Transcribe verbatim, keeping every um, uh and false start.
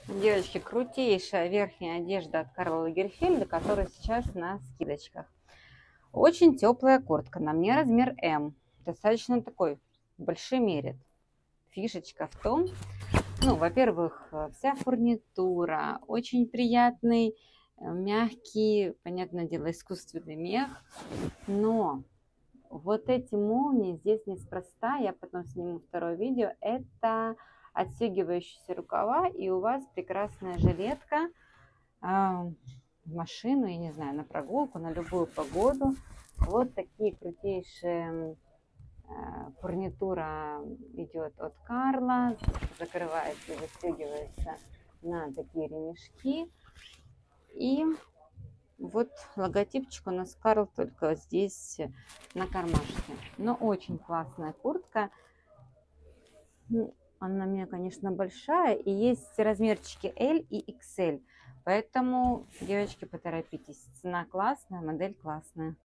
Девочки, крутейшая верхняя одежда от Карла Лагерфельда, которая сейчас на скидочках. Очень теплая куртка, на мне размер М. Достаточно такой, большой мерит. Фишечка в том, ну, во-первых, вся фурнитура, очень приятный, э, мягкий, понятное дело, искусственный мех, но вот эти молнии здесь неспроста, я потом сниму второе видео, это отстегивающиеся рукава, и у вас прекрасная жилетка а, в машину, я не знаю, на прогулку, на любую погоду. Вот такие крутейшие э, фурнитура идет от Карла, закрывается и застегивается на такие ремешки. И вот логотипчик у нас Карл только здесь на кармашке. Но очень классная куртка. Ну, она у меня, конечно, большая. И есть размерчики L и икс эль. Поэтому, девочки, поторопитесь. Цена классная, модель классная.